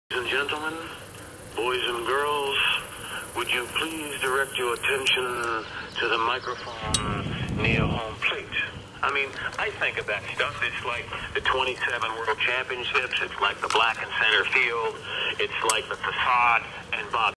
Ladies and gentlemen, boys and girls, would you please direct your attention to the microphone near home plate? I mean, I think of that stuff. It's like the 27 World Championships. It's like the black and center field. It's like the facade and Bob